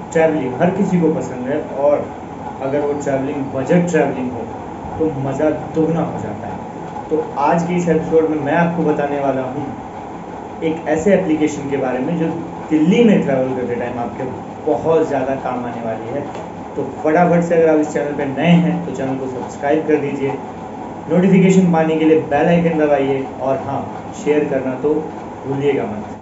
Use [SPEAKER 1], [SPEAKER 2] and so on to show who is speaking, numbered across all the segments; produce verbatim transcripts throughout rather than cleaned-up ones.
[SPEAKER 1] Travelling हर किसी को पसंद है, और अगर वो ट्रैवलिंग बजट ट्रैवलिंग हो तो मज़ा दोगुना हो जाता है। तो आज के इस एपिसोड में मैं आपको बताने वाला हूँ एक ऐसे एप्लीकेशन के बारे में जो दिल्ली में ट्रैवल करते टाइम आपके बहुत ज़्यादा काम आने वाली है। तो फटाफट से अगर आप इस चैनल पर नए हैं तो चैनल को सब्सक्राइब कर दीजिए, नोटिफिकेशन पाने के लिए बेल आइकन दबाइए, और हाँ, शेयर करना तो भूलिएगा मत।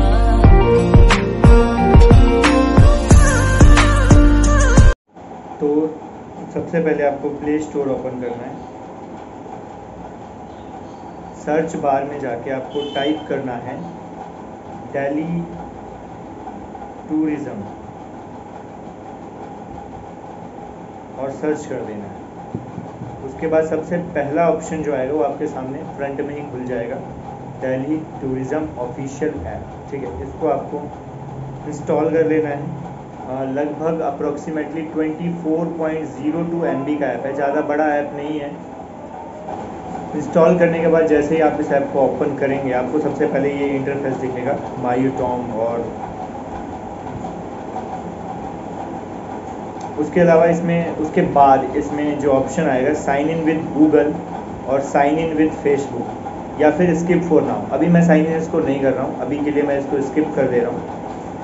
[SPEAKER 1] तो सबसे पहले आपको प्ले स्टोर ओपन करना है। सर्च बार में जाके आपको टाइप करना है दिल्ली टूरिज़्म और सर्च कर देना है। उसके बाद सबसे पहला ऑप्शन जो आएगा वो आपके सामने फ्रंट में ही खुल जाएगा, दिल्ली टूरिज़्म ऑफिशियल ऐप। ठीक है, इसको आपको इंस्टॉल कर लेना है। लगभग अप्रोक्सीमेटली चौबीस point zero two M B का ऐप है, ज़्यादा बड़ा ऐप नहीं है। इंस्टॉल करने के बाद जैसे ही आप इस ऐप को ओपन करेंगे आपको सबसे पहले ये इंटरफेस दिखेगा माई टॉम, और उसके अलावा इसमें उसके बाद इसमें जो ऑप्शन आएगा साइन इन विद गूगल और साइन इन विद फेसबुक, या फिर स्किप फॉर नाउ। अभी मैं साइन इन इसको नहीं कर रहा हूँ, अभी के लिए मैं इसको स्किप कर दे रहा हूँ।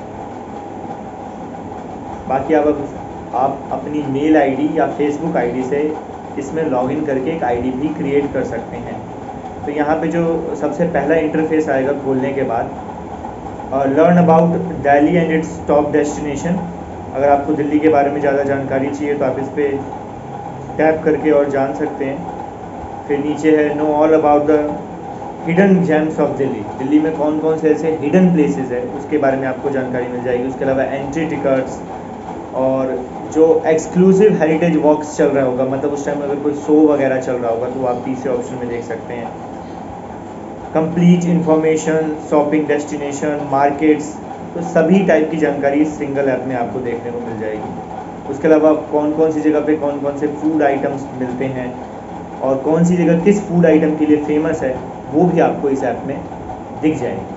[SPEAKER 1] बाकी आप आप अपनी मेल आईडी या फेसबुक आईडी से इसमें लॉगिन करके एक आईडी भी क्रिएट कर सकते हैं। तो यहाँ पे जो सबसे पहला इंटरफेस आएगा खोलने के बाद, learn about Delhi and its top destination. अगर आपको दिल्ली के बारे में ज़्यादा जानकारी चाहिए तो आप इस पर टैप करके और जान सकते हैं। फिर नीचे है know all about the hidden gems of Delhi. Delhi में कौन कौन से ऐसे हिडन प्लेसेस है उसके बारे में आपको जानकारी मिल जाएगी। उसके अलावा एंट्री टिकट्स और जो एक्सक्लूसिव हेरिटेज वॉक्स चल रहा होगा, मतलब उस टाइम में अगर कोई शो वगैरह चल रहा होगा तो आप तीसरे ऑप्शन में देख सकते हैं। Complete information, shopping destination, markets, तो सभी टाइप की जानकारी इस सिंगल ऐप में आपको देखने को मिल जाएगी। उसके अलावा कौन कौन सी जगह पे कौन कौन से फूड आइटम्स मिलते हैं और कौन सी जगह किस फूड आइटम के लिए फेमस है वो भी आपको इस ऐप में दिख जाएगी।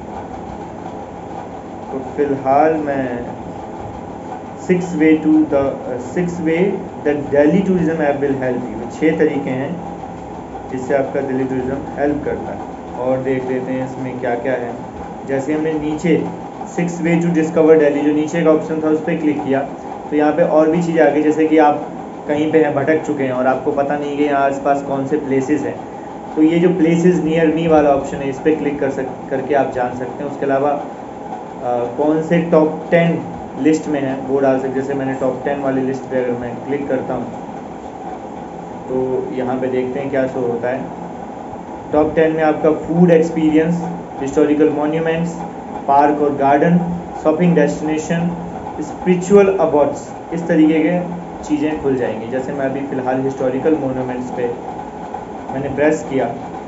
[SPEAKER 1] तो फिलहाल मैं six way to the six way the Delhi tourism app will help you, छः तरीके हैं जिससे आपका दिल्ली टूरिज़्म हेल्प करता है। और देख लेते हैं इसमें क्या क्या है। जैसे हमने नीचे six way to discover Delhi, जो नीचे का ऑप्शन था उस पर क्लिक किया तो यहाँ पे और भी चीज़ें आ गई। जैसे कि आप कहीं पे हैं, भटक चुके हैं और आपको पता नहीं कि यहाँ आसपास कौन से प्लेसेस हैं, तो ये जो प्लेसेस नियर मी वाला ऑप्शन है इस पर क्लिक कर सक करके आप जान सकते हैं। उसके अलावा कौन से टॉप टेन लिस्ट में है वो डाल सकते। जैसे मैंने टॉप टेन वाली लिस्ट पे अगर मैं क्लिक करता हूँ तो यहाँ पे देखते हैं क्या शो होता है। टॉप टेन में आपका food experience, historical monuments, park और garden, shopping destination, spiritual abodes, इस तरीके के चीज़ें खुल जाएंगी। जैसे मैं अभी फ़िलहाल हिस्टोरिकल मॉन्यूमेंट्स पे मैंने प्रेस किया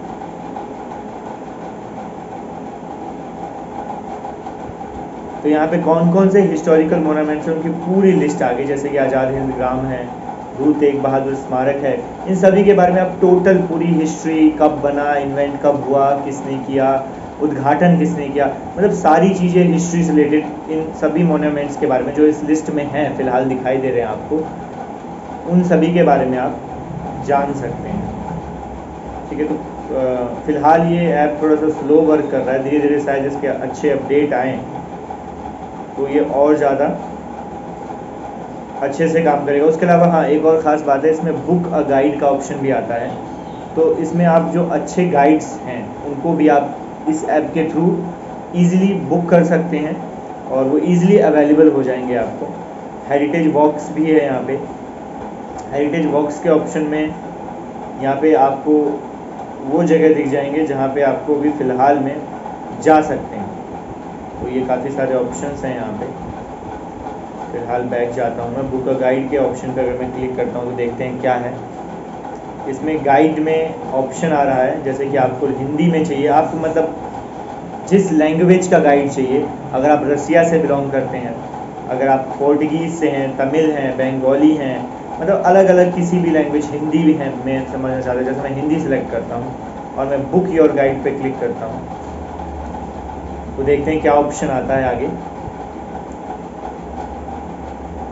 [SPEAKER 1] तो यहाँ पे कौन कौन से हिस्टोरिकल मोनूमेंट्स हैं उनकी पूरी लिस्ट आ गई। जैसे कि आज़ाद हिंद ग्राम है, गुरु तेग बहादुर स्मारक है, इन सभी के बारे में आप टोटल पूरी हिस्ट्री, कब बना, इन्वेंट कब हुआ, किसने किया, उद्घाटन किसने किया, मतलब सारी चीज़ें हिस्ट्री से रिलेटेड इन सभी मोनूमेंट्स के बारे में जो इस लिस्ट में हैं फ़िलहाल दिखाई दे रहे हैं आपको, उन सभी के बारे में आप जान सकते हैं। ठीक है, तो फ़िलहाल ये ऐप थोड़ा सा स्लो वर्क कर रहा है, धीरे धीरे शायद इसके अच्छे अपडेट आएँ तो ये और ज़्यादा अच्छे से काम करेगा। उसके अलावा हाँ, एक और ख़ास बात है, इसमें बुक अ गाइड का ऑप्शन भी आता है। तो इसमें आप जो अच्छे गाइड्स हैं उनको भी आप इस ऐप के थ्रू इजीली बुक कर सकते हैं और वो इजीली अवेलेबल हो जाएंगे आपको। हेरिटेज वॉक्स भी है यहाँ पे। हेरिटेज वॉक्स के ऑप्शन में यहाँ पे आपको वो जगह दिख जाएंगे जहाँ पे आपको भी फ़िलहाल में जा सकते हैं। तो ये काफ़ी सारे ऑप्शंस हैं यहाँ पे। फ़िलहाल बैक जाता हूँ मैं, बुक अ गाइड के ऑप्शन पर अगर मैं क्लिक करता हूँ तो देखते हैं क्या है। इसमें गाइड में ऑप्शन आ रहा है, जैसे कि आपको हिंदी में चाहिए, आपको मतलब जिस लैंग्वेज का गाइड चाहिए। अगर आप रसिया से बिलोंग करते हैं, अगर आप पोर्टुगीज़ से हैं, तमिल हैं, बंगाली हैं, मतलब अलग अलग किसी भी लैंग्वेज, हिंदी भी है, मैं समझना चाहता हूँ, जैसे मैं हिंदी सेलेक्ट करता हूँ और मैं बुक योर गाइड पे क्लिक करता हूँ तो देखते हैं क्या ऑप्शन आता है आगे।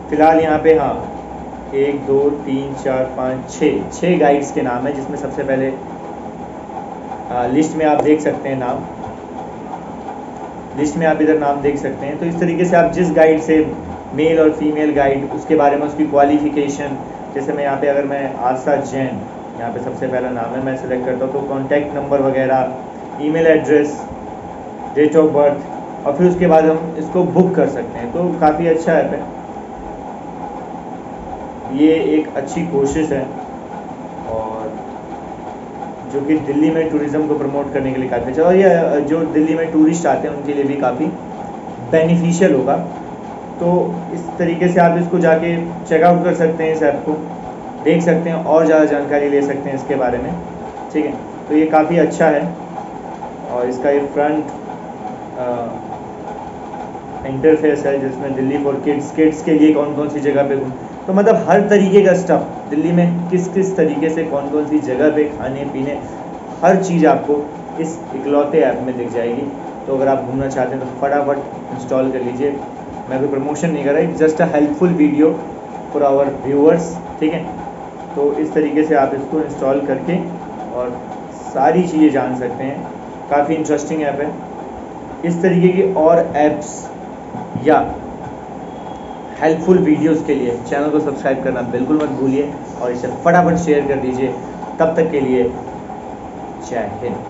[SPEAKER 1] फ़िलहाल यहाँ पे हाँ एक दो तीन चार पाँच छः छः गाइड्स के नाम है, जिसमें सबसे पहले आ, लिस्ट में आप देख सकते हैं नाम, लिस्ट में आप इधर नाम देख सकते हैं। तो इस तरीके से आप जिस गाइड से, मेल और फीमेल गाइड, उसके बारे में उसकी क्वालिफ़िकेशन, जैसे मैं यहाँ पे अगर मैं आशा जैन, यहाँ पे सबसे पहला नाम है, मैं सेलेक्ट करता हूँ, तो कॉन्टैक्ट नंबर वगैरह, email address, date of birth, और फिर उसके बाद हम इसको बुक कर सकते हैं। तो काफ़ी अच्छा ऐप है, ये एक अच्छी कोशिश है, और जो कि दिल्ली में टूरिज़्म को प्रमोट करने के लिए काफ़ी अच्छा, और ये जो दिल्ली में टूरिस्ट आते हैं उनके लिए भी काफ़ी बेनिफिशियल होगा। तो इस तरीके से आप इसको जाके चेकआउट कर सकते हैं, इस ऐप को देख सकते हैं और ज़्यादा जानकारी ले सकते हैं इसके बारे में, ठीक है। तो ये काफ़ी अच्छा है, और इसका ये फ्रंट इंटरफेस है, जिसमें दिल्ली फॉर किड्स, किड्स के लिए कौन कौन सी जगह पे घूम, तो मतलब हर तरीके का स्टफ, दिल्ली में किस किस तरीके से कौन कौन सी जगह पे खाने पीने, हर चीज़ आपको इस इकलौते ऐप में दिख जाएगी। तो अगर आप घूमना चाहते हैं तो फटाफट इंस्टॉल कर लीजिए। मैं कोई प्रमोशन नहीं कर रहा, just a helpful video for our viewers, ठीक है। तो इस तरीके से आप इसको इंस्टॉल करके और सारी चीज़ें जान सकते हैं, काफ़ी इंटरेस्टिंग ऐप है। इस तरीके की और ऐप्स या हेल्पफुल वीडियोस के लिए चैनल को सब्सक्राइब करना बिल्कुल मत भूलिए, और इसे फटाफट शेयर कर दीजिए। तब तक के लिए जय हिंद।